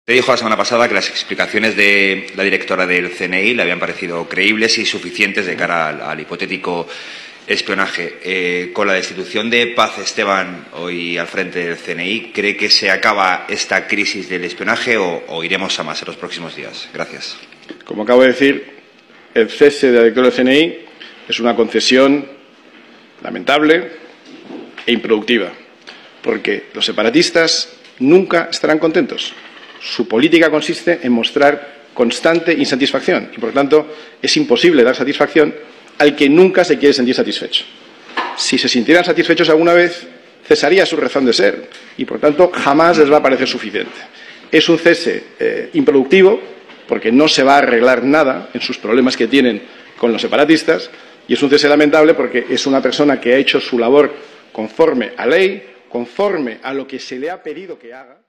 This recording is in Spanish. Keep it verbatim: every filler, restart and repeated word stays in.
Te dijo la semana pasada que las explicaciones de la directora del C N I le habían parecido creíbles y suficientes de cara al, al hipotético espionaje. Eh, con la destitución de Paz Esteban hoy al frente del C N I, ¿cree que se acaba esta crisis del espionaje o, o iremos a más en los próximos días? Gracias. Como acabo de decir, el cese de la directora del C N I es una concesión lamentable e improductiva, porque los separatistas nunca estarán contentos. Su política consiste en mostrar constante insatisfacción y, por lo tanto, es imposible dar satisfacción al que nunca se quiere sentir satisfecho. Si se sintieran satisfechos alguna vez, cesaría su razón de ser y, por tanto, jamás les va a parecer suficiente. Es un cese eh, improductivo porque no se va a arreglar nada en sus problemas que tienen con los separatistas y es un cese lamentable porque es una persona que ha hecho su labor conforme a ley, conforme a lo que se le ha pedido que haga.